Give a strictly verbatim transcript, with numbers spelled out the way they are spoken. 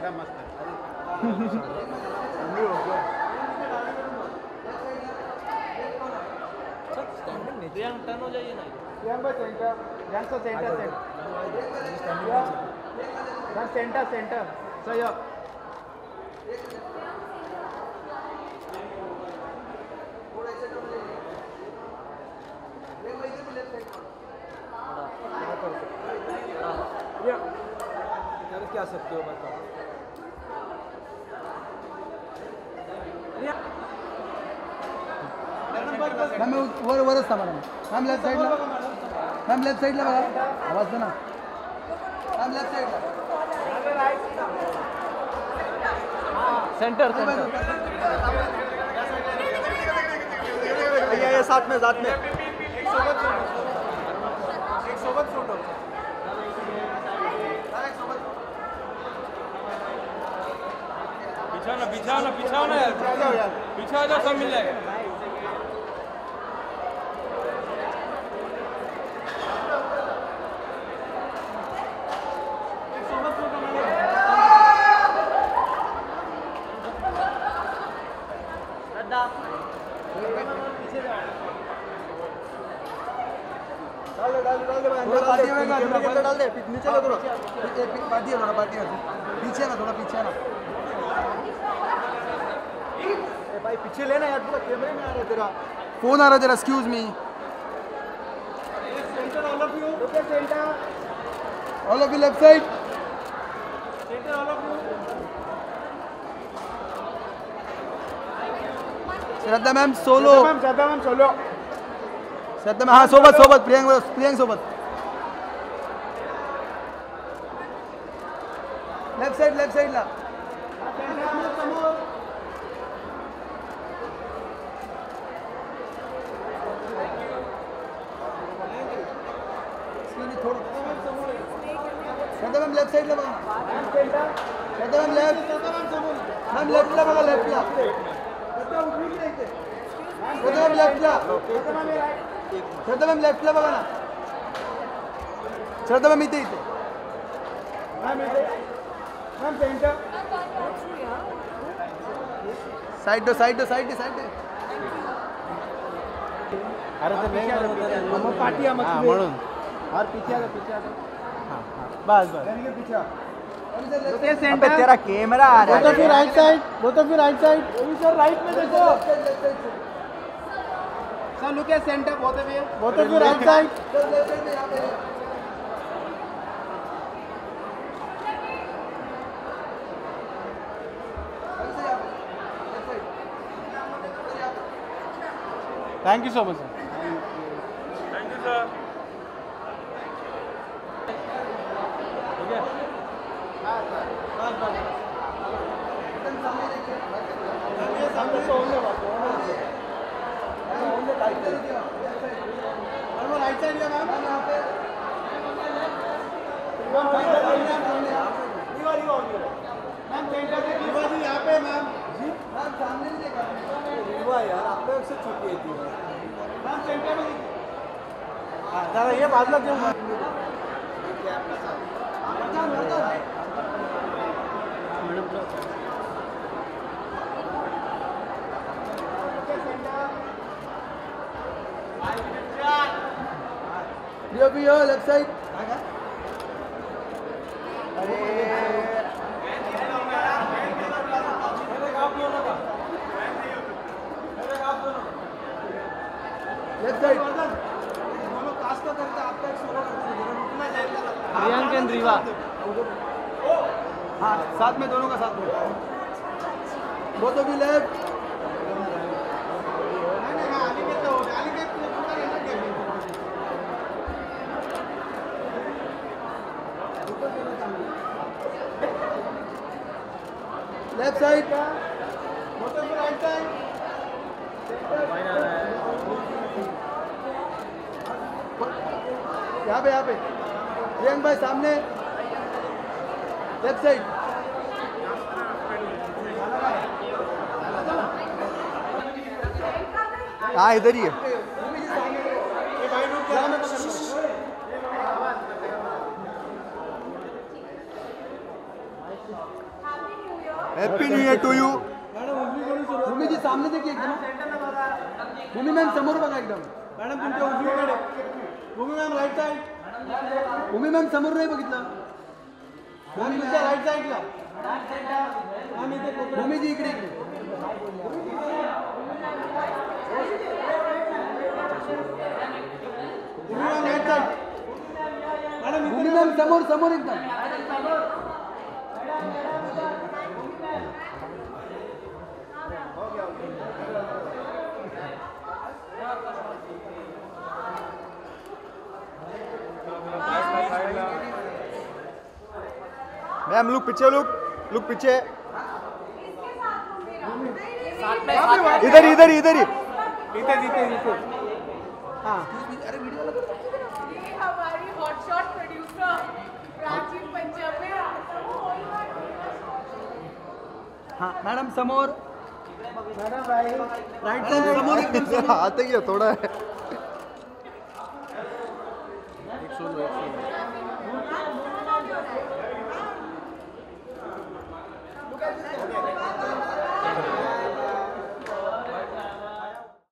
एकदम मस्त है। रियांग टर्न हो जाइए ना। रियांग भाई सेंटर, रियांग से सेंटर सेंटर सेंटर सेंटर सही हो। क्या सकते हो बताओ। मैम वर वरच था मॅडम। मॅम लेफ्ट साईडला, मॅम लेफ्ट साईडला बघा, आवाज दे ना मॅम। लेफ्ट साईडला सेंटर सेंटर ये ये साथ में साथ में एक सोबत एक सोबत फोटो। बिछाना बिछाना बिछाना यार, बिछा जाओ सब मिल जाएगा। डाल दे नीचे लो थोड़ा, पार्टी है थोड़ा, पार्टी है पीछे ना, थोड़ा पीछे ना भाई, पीछे लेना यार, पूरा कैमरे में आ रहा है तेरा फोन आ रहा है तेरा। Excuse me, centre all of you, okay centre all of you left side, centre all of you. Shraddha ma'am solo, ma'am Shraddha ma'am solo, Shraddha ma'am हाँ सोबत सोबत प्रियांक प्रियांक सोबत। लेफ्ट साइड लेफ्ट साइडला श्रद्धा मैम लेफ्ट साइडला बघा, श्रद्धा मैम लेफ्ट, मैम लेफ्टला बघा, लेफ्टला श्रद्धा मैम लेफ्टला, श्रद्धा मैम लेफ्टला बघा ना, श्रद्धा मैम इथे इथे मैम इधर मैम सेंटर साइड दो साइड दो साइड दो साइड दो। अरे तो नहीं मग पाठी आहे मग म्हणून और पीछे आ पीछे आ हां हां बस बस यानी के पीछे तो सेंटर तेरा कैमरा आ रहा है। वो तो फिर राइट साइड, वो तो फिर राइट साइड, वो सर राइट में देखो सर, लुक एट सेंटर, वो तो फिर वो तो फिर right side. Thank you so much sir. Thank you sir. ठीक है बस बस ये सामने से होने वाला और वो राइट साइड का मैम यहां पे मैम दीवार ही होगी मैम, सेंटर पे दीवार ही यहां पे मैम जी मैम सामने नहीं देखा दीवार यार, आप लोग से छोटी है दीवार मैम, सेंटर में हां दादा ये बाजू क्यों यो भी यो लेफ्ट साइड। अरे left side Riyank and Riva, हाँ साथ में, दोनों का साथ में, वो तो भी लेफ्ट। लेफ्ट साइड का वो तो भी राइट साइड, यहाँ पे यहाँ पे प्रियंक भाई सामने, लेफ्ट साइड। हाँ इधर ही है। Happy new year to you. Bhumi ji सामने देखिए एकदम. भूमी मॅम समोर बघा एकदम. मॅडम तुमच्या उजवीकडे. Bhumi ma'am right side. Bhumi ma'am समोर नाही बघितलं. भूमी तुमच्या राईट साइडला. भूमी जी इकडे इकडे. Bhumi ma'am right side. Madam Bhumi ma'am समोर समोर एकदम. मैम लुक पीछे, लुक लुक पीछे. इधर इधर इधर ही. इथे इथे इथे. हाँ अरे वीडियो वाला ये हमारी हॉटशॉट प्रोड्यूसर प्राचीन पंजाब में हाँ मॅडम समोर. Madam right. राईट साइड समोर एकदम. आते ही है थोड़ा है. एक सोलो एक सोलो.